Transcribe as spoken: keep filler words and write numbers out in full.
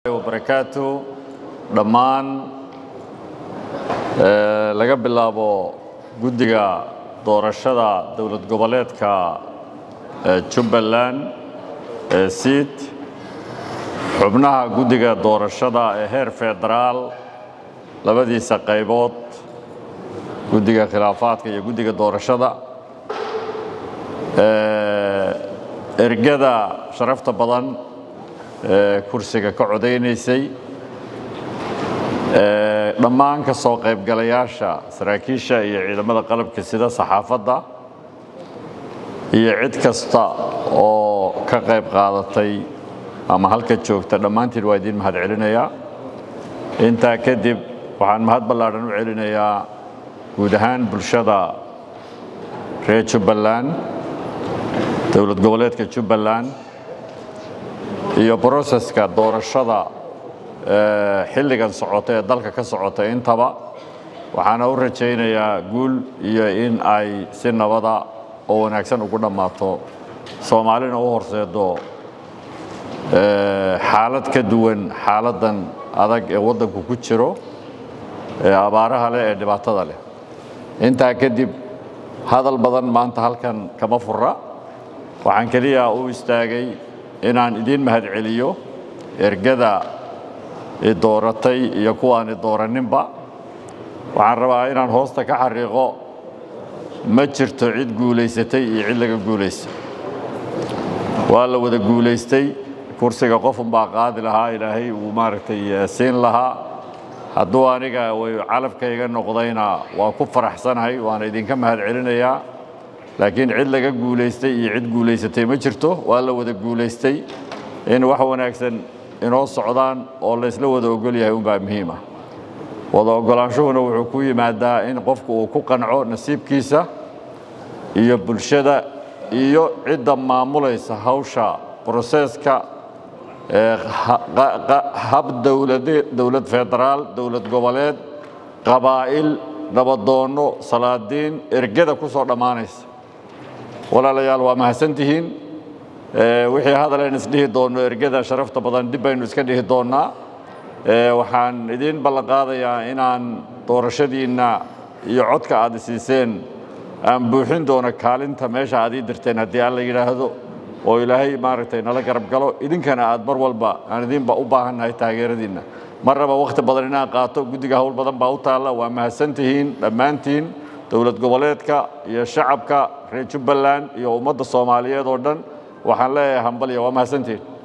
وبركاته دمان laga bilaabo guddiga doorashada dawlad goboleedka Jubbaland seat xubnaha guddiga doorashada ee heer federaal labadiisa qaybood guddiga khilaafaadka iyo guddiga doorashada ergada sharafta badan kursiga ka codeynaysay dhammaan ka soo qaybgalayaasha saraakiisha iyo ciidamada qalabka sida saxaafadda iyo cid kasta oo ka qayb qaadatay ama halka joogta dhammaantiin waa idin mahad celinayaa intaa kadib waxaan mahad ballaaran u celinayaa guud ahaan bulshada reer Jubbaland dawlad goboleedka Jubbaland iyo processka doorashada xilligan socota ee dalka ka socota intaba waxaan u rajaynayaa guul iyo in ay si nabada oo wanaagsan ugu dhamaato Soomaalina u horseedo xaalad ka duwan xaaladan adag ee wadanku ku jiro ee abaaraha leh ee dhibaatada leh inta kadib hadal badan maanta halkan kama furra waxaan kaliya u istaagay inaan idin mahad celiyo ergada ee dooratay iyo kuwaan dooraninba waxaan rabaa inaan hoosta ka xariiqo ma jirto cid guuleysatay iyo cid laga guuleysay waa la wada guuleystay kursiga qof baa qaadi lahaa ilaahay uu maartay siin lahaa hadduu aniga way calafkayga noqdayna waa ku faraxsanahay waan idinka mahad celinayaa laakiin cid laga guuleystay iyo cid guuleysatay ma jirto waa la wada guuleystay in wax wanaagsan inoo socdaan oo la isla wada ogol yahay baa muhiim ah wada ogolaanshuhuna wuxuu ku yimaadaa in qofku uu ku qanco nasiibkiisa iyo bulshada iyo cidda maamulaysa hawsha processka hab dawladeed dawlad federaal dawlad goboleed qabaa'il nabadoono salaadiin ergada ku soo dhamaanaysa walaalayaal waa mahadsantihiin wixii hadaleen isdhihi doono ergada sharafta badan dib baynu iska dhihi doonaa waxaan idin ballan qaadayaa inaan doorashadiina iyo codka aad siiseen aan buuxin doono kaalinta meesha aad ii dirteen haddii alla yiraahdo oo ilaahay maaragtay nala garab galo idinkana aad mar walba aan idinba u baahannahay taageeradiina marraba waqti badan inaan qaato guddiga hawl badan baa u taalla waa mahadsantihiin dhammaantiin dawlad goboleedka iyo shacabka reer Jubbaland iyo ummadda Soomaaliyeed oo dhan waxaan leeyahay hambal iyo waa mahadsantihiin